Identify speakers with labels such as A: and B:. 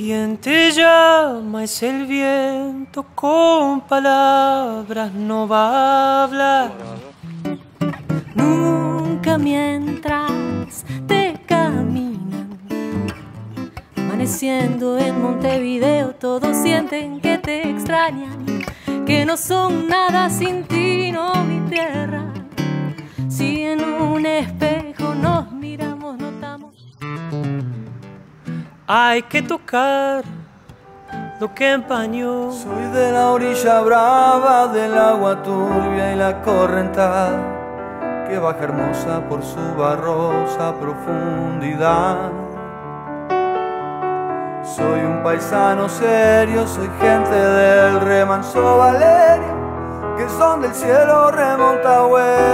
A: ¿Quién te llama? Es el viento, con palabras no va a hablar.
B: Nunca mientras te caminan. Amaneciendo en Montevideo, todos sienten que te extrañan, que no son nada sin ti, no mi tierra. Si en un espejo nos miramos, notamos.
A: Hay que tocar lo que empañó.
C: Soy de la orilla brava, del agua turbia y la correntada que baja hermosa por su barrosa profundidad. Soy un paisano serio, soy gente del remanso Valerio, que son del cielo remonta